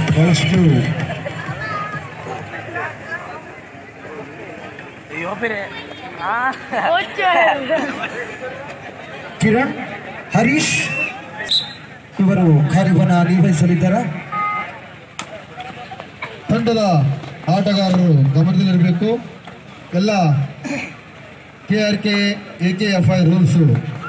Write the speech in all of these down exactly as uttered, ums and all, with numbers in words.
ಬಹಳಷ್ಟು ಕಿರಣ್ ಹರೀಶ್ ಇವರು ಕಾರ್ಯವನ್ನು ನಿರ್ವಹಿಸಲಿದ್ದಾರೆ. ತಂಡದ ಆಟಗಾರರು ಗಮನದಲ್ಲಿರಬೇಕು. ಎಲ್ಲ K R K A K F I rules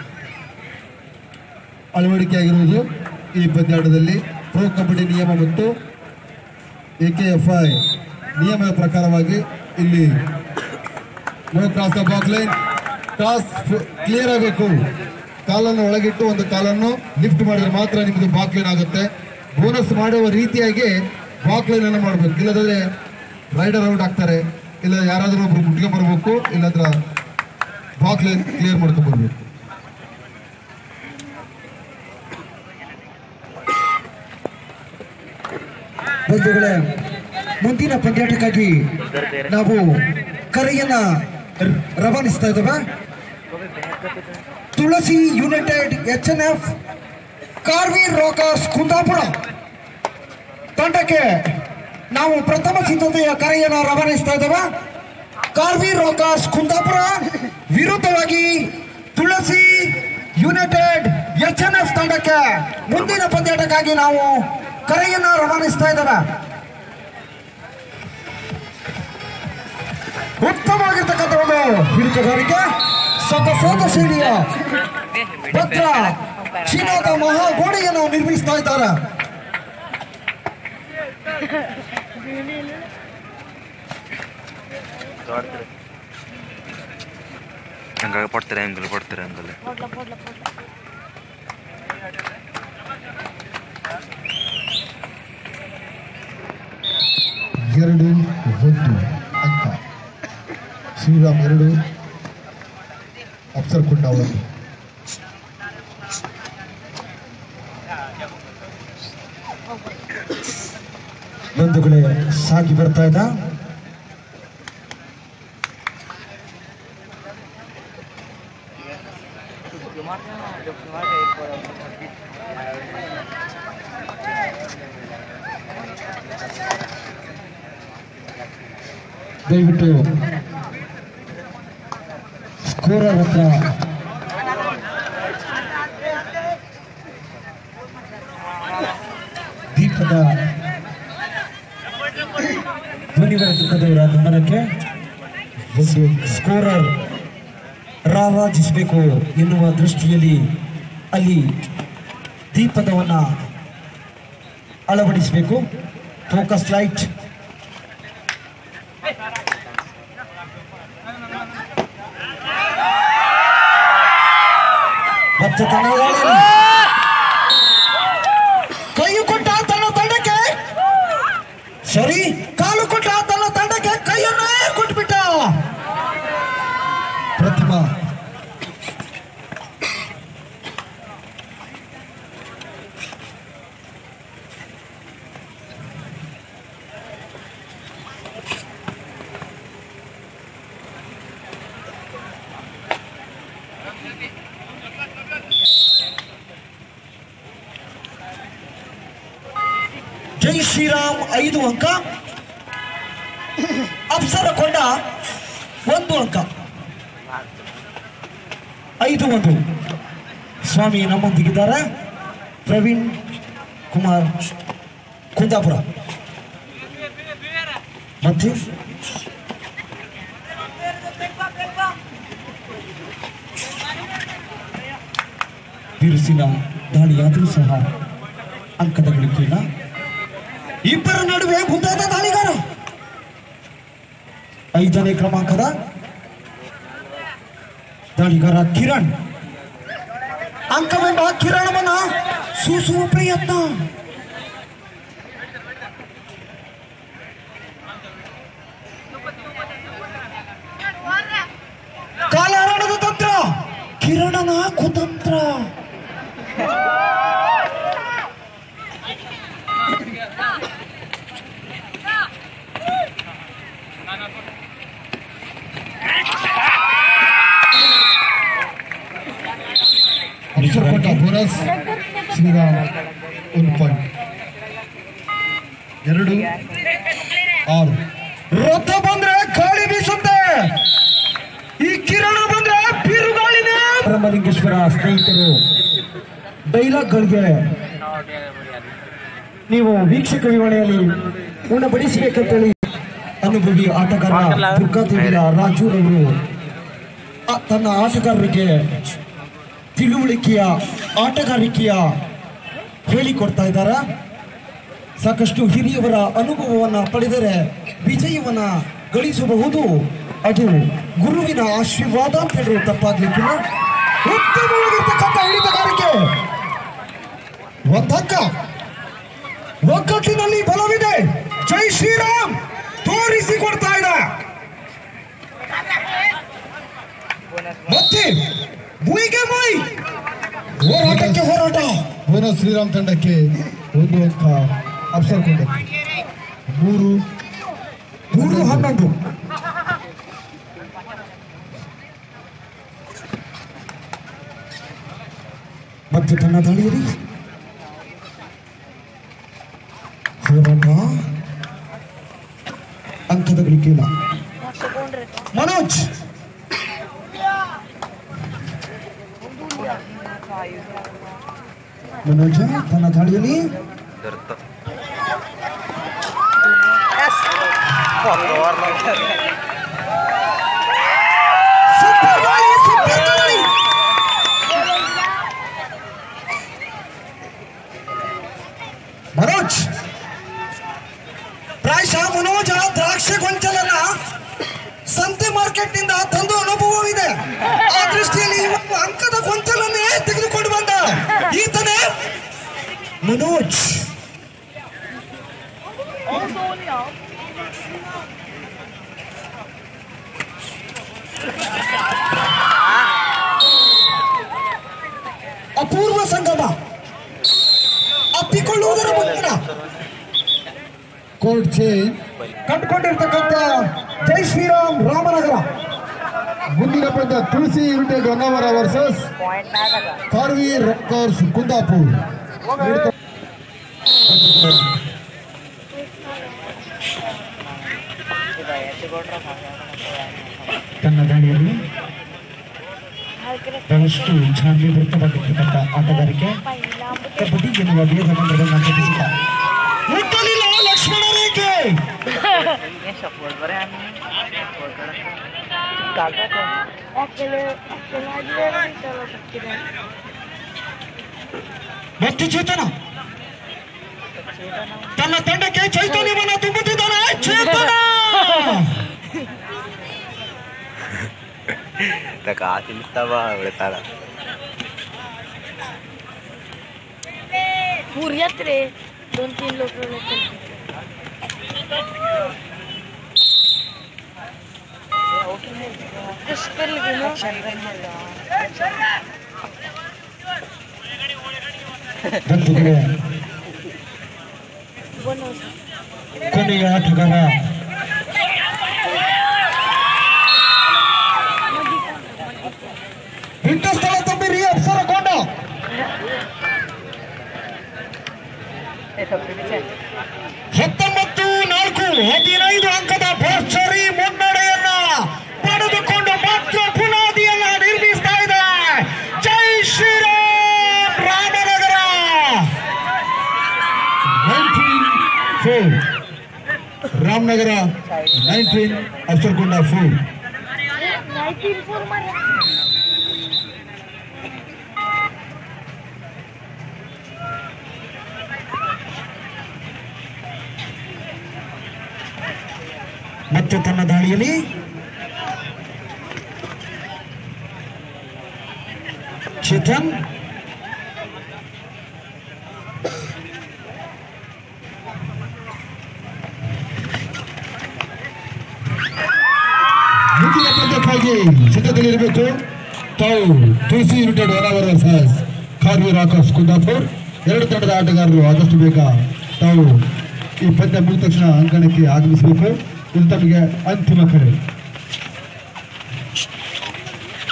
ಅಳವಡಿಕೆಯಾಗಿರುವುದು ಈ ಪಂದ್ಯಾಟದಲ್ಲಿ. ಪ್ರೋ ಕಬಡ್ಡಿ ನಿಯಮ ಮತ್ತು ಎ ಕೆ ಎಫ್ ಐ ನಿಯಮದ ಪ್ರಕಾರವಾಗಿ ಇಲ್ಲಿ no cross the baulk line, cross clear ಆಗಬೇಕು. ಕಾಲನ್ನು ಒಳಗಿಟ್ಟು ಒಂದು ಕಾಲನ್ನು ಲಿಫ್ಟ್ ಮಾಡಿದ್ರೆ ಮಾತ್ರ ನಿಮ್ಮದು ಬಾಕ್ ಲೈನ್ ಆಗುತ್ತೆ. ಬೋನಸ್ ಮಾಡುವ ರೀತಿಯಾಗಿ ಬಾಕ್ ಲೈನ್ ಅನ್ನು ಮಾಡಬೇಕು, ಇಲ್ಲದ್ರೆ ರೈಡರ್ ಔಟ್ ಆಗ್ತಾರೆ. ಇಲ್ಲ ಯಾರಾದರೂ ಒಬ್ರು ಮುಟ್ಕೊಂಡ್ ಬರ್ಬೇಕು, ಇಲ್ಲಂದ್ರ ಬಾಕ್ ಲೈನ್ ಕ್ಲಿಯರ್ ಮಾಡ್ಕೊಂಡ್ ಬರ್ಬೇಕು. ಬಂಧುಗಳೇ, ಮುಂದಿನ ಪಂದ್ಯಾಟಕ್ಕಾಗಿ ನಾವು ಕರೆಯನ್ನ ರವಾನಿಸ್ತಾ ಇದ್ದೇವೆ. Tulasi United H N F Karveer Rockers Kundapura ತಂಡಕ್ಕೆ ನಾವು ಪ್ರಥಮ ಸಿದ್ಧತೆಯ ಕರೆಯನ್ನು ರವಾನಿಸ್ತಾ ಇದ್ದೇವೆ. ಕಾರ್ವೀರ್ ರಾಕರ್ಸ್ ಕುಂದಾಪುರ ವಿರುದ್ಧವಾಗಿ Tulasi United H N F ತಂಡಕ್ಕೆ ಮುಂದಿನ ಪಂದ್ಯಾಟಕ್ಕಾಗಿ ನಾವು ಕರೆಯನ್ನು ರವಾನಿಸ್ತಾ ಇದ್ದೇವೆ. ಉತ್ತಮವಾಗಿರ್ತಕ್ಕಂಥ ಒಂದು ಹಿಡಿಕೆಗಾರಿಕೆ, ಸತತ ಶೈಲಿಯ ಭದ್ರ ಚೀನಾದ ಮಹಾಗೋಡೆಯನ್ನು ನಿರ್ಮಿಸ್ತಾ ಇದ್ದಾರೆ. ಹಂಗಾಗಿ ಪಡ್ತಾರೆ ಹಂಗಲ್ ಪಡ್ತಾರೆ ಹಂಗಲ್ಲ ಎರಡು ಒಂದು ಅಂಕ. ಶ್ರೀರಾಮ್ ಎರಡು, ಅಪ್ಸರ್ ಕುಂಡ ಒಂದು. ಬಂಧುಗಳೇ, ಸಾಗಿ ಬರ್ತಾ ಇದ್ದ ದಯವಿಟ್ಟು ಸ್ಕೋರರ್ ಹತ್ರ ದೀಪದ ಧ್ವನಿವರ್ಧಕದವರ ಗಮನಕ್ಕೆ ಒಂದು ಸ್ಕೋರರ್ ರಾರಾಜಿಸಬೇಕು ಎನ್ನುವ ದೃಷ್ಟಿಯಲ್ಲಿ ಅಲ್ಲಿ ದೀಪದವನ್ನ ಅಳವಡಿಸಬೇಕು. ಫೋಕಸ್ ಲೈಟ್ ಕೈ ಕೊಟ್ಟ ತನ್ನ ತಂಡಕ್ಕೆ, ಸರಿ ಕಾಲು ಕೊಟ್ಟ ತನ್ನ ತಂಡಕ್ಕೆ ಕೈಯನ್ನೇ ಕೊಟ್ಬಿಟ್ಟ ಪ್ರತಿಮಾ. ಜೈ ಶ್ರೀರಾಮ್ ಐದು ಅಂಕ, ಅಪ್ಸರ ಕೊಂಡ ಒಂದು ಅಂಕ. ಐದು ಒಂದು. ಸ್ವಾಮಿ ನಮ್ಮೊಂದಿಗಿದ್ದಾರೆ. ಪ್ರವೀಣ್ ಕುಮಾರ್ ಕುಂದಾಪುರ ಮತ್ತೆ ಬಿರುಸಿನ ದಾಳಿಯಾದರೂ ಸಹ ಅಂಕದ ಗಳಿಕೆಯಿಲ್ಲ. ಇಬ್ಬರ ನಡುವೆ ಮುಂದಾದ ದಾಳಿಗಾರ ಐದನೇ ಕ್ರಮಾಂಕದ ದಾಳಿಗಾರ ಕಿರಣ್. ಅಂಕವೆಂಬ ಕಿರಣವನ್ನ ಸೂಸುವ ಪ್ರಯತ್ನ. ಕಾಲಾರಣದ ತಂತ್ರ, ಕಿರಣನ ಕುತಂತ್ರ. ಬೋನಸ್ ಶ್ರೀರಾಮ್ ಒಂದು ಪಾಯಿಂಟ್. ಎರಡು ಆರು. ರಥ ಬಂದ್ರೆ ಗಾಳಿ ಬೀಸುತ್ತೆ, ಈ ಕಿರಣ ಬಂದ್ರೆ ಬಿರುಗಾಳಿನೇ. ರಾಮಲಿಂಗೇಶ್ವರ ಸ್ನೇಹಿತರು, ಡೈಲಾಗ್ಗಳಿಗೆ ನೀವು ವೀಕ್ಷಕ ವಿವರಣೆಯಲ್ಲಿ ಉಣಬಡಿಸಬೇಕಂತೇಳಿ ಅನುಭವಿ ಆಟಗಾರ ದುರ್ಗಾದೇವಿಯ ರಾಜೂರವರು ತನ್ನ ಆಟಗಾರರಿಗೆ ತಿಳುವಳಿಕೆಯ ಆಟಗಾರಿಕೆಯ ಹೇಳಿಕೊಡ್ತಾ ಇದ್ದಾರೆ. ಸಾಕಷ್ಟು ಹಿರಿಯವರ ಅನುಭವವನ್ನ ಪಡೆದರೆ ವಿಜಯವನ್ನ ಗಳಿಸಬಹುದು. ಅದು ಗುರುವಿನ ಆಶೀರ್ವಾದ ಅಂತ ಹೇಳುವ ತಪ್ಪಾಗ್ಲಿಕ್ಕಿಲ್ಲ. ಉತ್ತಮವಾಗಿರ್ತಕ್ಕಂಥ ಹಿಡಿತಗಾರಿಕೆ, ಒಂದಕ್ಕ ಒಗ್ಗಟ್ಟಿನಲ್ಲಿ ಬಲವಿದೆ. ಜೈ ಶ್ರೀರಾಮ್ ತೋರಿಸಿಕೊಡ್ತಾ ಇದೆ. ಮತ್ತೆ ಮುಯಿಗೆ ಮುಯಿ, ಹೋರಾಟಕ್ಕೆ ಹೋರಾಟ. ಬೋನಸ್ ಶ್ರೀರಾಮ್ ತಂಡಕ್ಕೆ ಒಂದು ಅಂಕ, ಅಪ್ಸರ್ ತಂಡಕ್ಕೆ ಮೂರು ಮೂರು ಹನ್ನೊಂದು. ಮತ್ತೆ ತನ್ನ ದಾಳಿಯಲ್ಲಿ ಹೋರಾಟ, ಅಂಕದ ಗಳಿಕೆಯಿಲ್ಲ. ಮನೋಜ್ ಮನೋಜ ತನ್ನ ದಾಳಿಯಲ್ಲಿ ಸೂಪರ್ ದಾಳಿ, ಸೂಪರ್ ದಾಳಿ. ಮನೋಜ್ ಪ್ರಾಯಶಃ ಮನೋಜ ದ್ರಾಕ್ಷಿ ಗೊಂಚಲನ್ನ ಸಂತೆ ಮಾರ್ಕೆಟ್ ನಿಂದ ತಂದು ಅನುಭವವಿದೆ. ಆ ದೃಷ್ಟಿಯಲ್ಲಿ ಇವತ್ತು ಅಂಕದ ಗೊಂಚಲನ್ನೇ ತೆಗೆದುಕೊಂಡು ಬಂದ ಈತನೇ ಮನೋಜ್. ಅಪೂರ್ವ ಸಂಗಮ ಅಪ್ಪಿಕೊಳ್ಳುವುದರ ಮುನ್ನ ಕೋರ್ಟ್ ಚೇಂಜ್. ಕಂಡುಕೊಂಡಿರ್ತಕ್ಕಂಥ ಜೈ ಶ್ರೀರಾಮ್ ರಾಮನಗರ ಮುಂದಿನ ಪಂದ್ಯ Tulasi United Honnavara versus Karvi Rockers Kundapur. ತನ್ನ ದಾಳಿಯಲ್ಲಿ ಬಹಳಷ್ಟು ಚಾಂದ್ರೀಕೃತವಾಗಿರ್ತಕ್ಕಂಥ ಆಟಗಾರಿಕೆ ಕಬಡ್ಡಿ ಎನ್ನುವ ಭೇದ ಮಂತ್ರವನ್ನು ಕಟ್ಟಿಸಿದ ಮುಟ್ಟಲಿಲ್ಲ ಲಕ್ಷ್ಮಣ ರೇಖೆ. ಮತ್ತೆ ಚೇತನ ತನ್ನ ತಂಡಕ್ಕೆ ಚೈತನ್ಯವನ್ನ ತುಂಬುತ್ತಿದ್ದಾನೆ. ಚೇತನ पुण्यात रे दोन तीन लोक ಕೊನೆಯ ಆಟಗಾರ ಇಂಥ ಸ್ಥಳ ತುಂಬಿರಿ ಅಪ್ಸರಕೊಂಡ. ಹತ್ತೊಂಬತ್ತು ನಾಲ್ಕು ಹದಿನೈದು ಅಂಕದ ಭರ್ಜರಿ ಮುನ್ನಡೆಯನ್ನ ಪಡೆದುಕೊಂಡು ಮತ್ತೆ ಬುನಾದಿಯನ್ನ ನಿರ್ಮಿಸ್ತಾ ಇದೆ ಜೈ ಶ್ರೀರಾಮ್ ರಾಮನಗರ. ಫೋರ್ ರಾಮನಗರ ನೈನ್ಟೀನ್ ಅಪ್ಸರ್ಕೊಂಡ ಫೋರ್. ಮತ್ತೆ ತನ್ನ ದಾಳಿಯಲ್ಲಿ ಚೇತನ್ ಮುಂದಿನ ಪಂದ್ಯಕ್ಕಾಗಿ ಸಿದ್ಧತೆಯಲ್ಲಿರಬೇಕು. ತಾವು Tulasi United Honnavara versus Karvi Rockers Kundapur. ಎರಡು ತಂಡದ ಆಟಗಾರರು ಆದಷ್ಟು ಬೇಗ ತಾವು ಈ ಪಂದ್ಯ ಮುಗಿದ ತಕ್ಷಣ ಅಂಕಣಕ್ಕೆ ಆಗಮಿಸಬೇಕು. ಇದು ತಮಗೆ ಅಂತಿಮ ಕರೆ.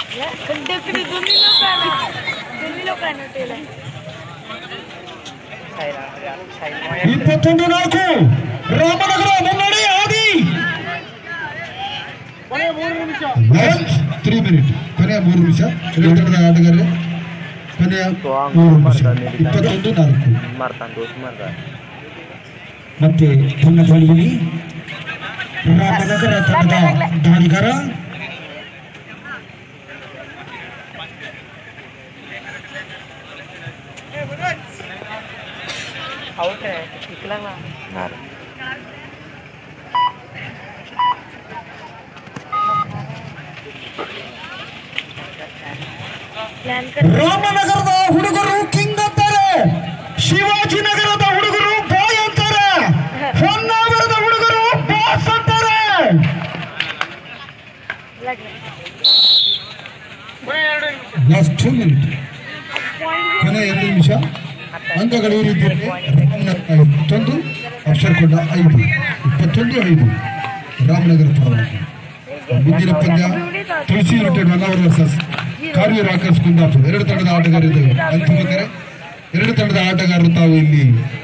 दोन्ही लोक दोन्ही लोक ಇಪ್ಪತ್ತೊಂದು ನಾಲ್ಕು ರಾಮನಗರ ಮುನ್ನಡೆ ಆದಿ. ತ್ರೀ ಮಿನಿಟ್ ಕೊನೆಯ ಮೂರು ನಿಮಿಷ ಎರಡು ತಂಡದ ಆಟಗಾರರು ಕೊನೆಯ ಮೂರು ನಿಮಿಷ ಇಪ್ಪತ್ತೊಂದು ನಾಲ್ಕು. ಮತ್ತೆ ತನ್ನ ಬಳಿಯಲ್ಲಿ ರಾಮನಗರ ತಂಡದ ದಾಳಿಗಾರ ರಾಮನಗರದ ಹುಡುಗರು ಕಿಂಗ್ ಅಂತಾರೆ, ಶಿವಾಜಿನಗರದ ಹುಡುಗರು ಬಾಯ್ ಅಂತಾರೆ, ಹೊನ್ನಾವರದ ಹುಡುಗರು ಬಾಸ್ ಅಂತಾರೆ. ಲಾಸ್ಟ್ ಟೂ ಮಿನಿಟ್ ಕೊನೆಯ ಎರಡು ನಿಮಿಷ. ಅಂಕಗಳು ಈ ರೀತಿ ಇಪ್ಪತ್ತೊಂದು ಅಕ್ಷರಕೊಂಡ ಐದು ಇಪ್ಪತ್ತೊಂದು ಐದು ರಾಮನಗರ ಪರವಾಗಿ. ಮುಂದಿನ ಪಂದ್ಯ Tulasi United Honnavara versus Kaveri Rockers Kundapura. ಎರಡು ತಂಡದ ಆಟಗಾರರಿದ್ದೇವೆ. ಅಂತಿಮ ಕರೆ. ಎರಡು ತಂಡದ ಆಟಗಾರರು ತಾವು ಇಲ್ಲಿ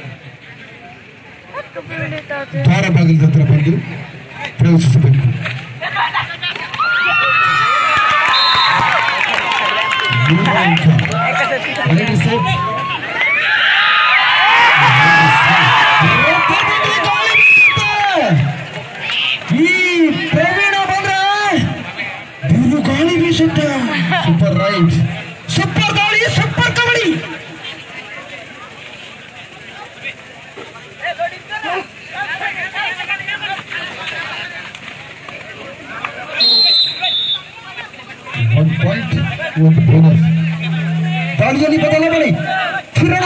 ದ್ವಾರ ಬಾಗಿಲ ಹತ್ರ ಬಂದು ಪ್ರವೇಶಿಸಬೇಕು. ಈ ಪ್ರವೀಣ ಬಂದ್ರೆ ಬಿರು ಗಾಳಿ ಬೀಸುತ್ತೆ. ಸೂಪರ್ ರೈಟ್, ಸೂಪರ್ ದಾಳಿ, ಸೂಪರ್ ಕಬಡ್ಡಿ. ಒನ್ ಪಾಯಿಂಟ್ ಒಂದು ಬೋನಸ್. ದಾಳಿಯಲ್ಲಿ ಬದಲಾವಣೆ ಕಿರಣ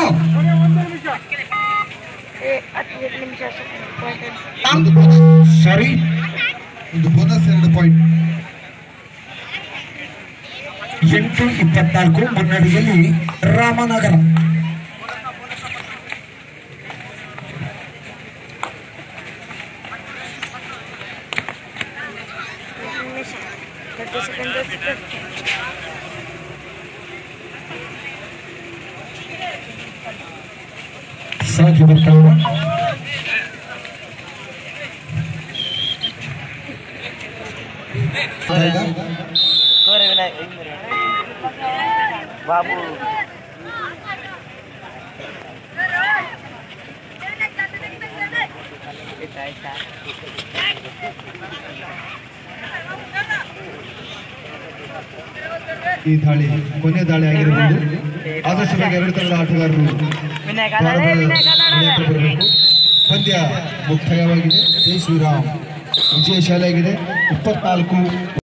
ಸಾರಿ ಒಂದು ಬೋನಸ್ ಎರಡು ಪಾಯಿಂಟ್. ಎಂಟು ಇಪ್ಪತ್ನಾಲ್ಕು ಮುನ್ನಡೆಯಲ್ಲಿ ರಾಮನಗರ. ಸಾಕಿ ಬರ್ತಾವ ಬಾಬು ಈ ದಾಳಿ ಕೊನೆ ದಾಳಿ ಆಗಿರಬಹುದು. ಆದಷ್ಟು ಬೇಗ ಎರಡು ತಂಡದ ಆಟಗಾರರು ಬರಬೇಕು. ಪಂದ್ಯ ಮುಕ್ತಾಯವಾಗಿದೆ. ಜೈ ಶ್ರೀರಾಮ್ ವಿಜಯಶಾಲಿಯಾಗಿದೆ. ಇಪ್ಪತ್ನಾಲ್ಕು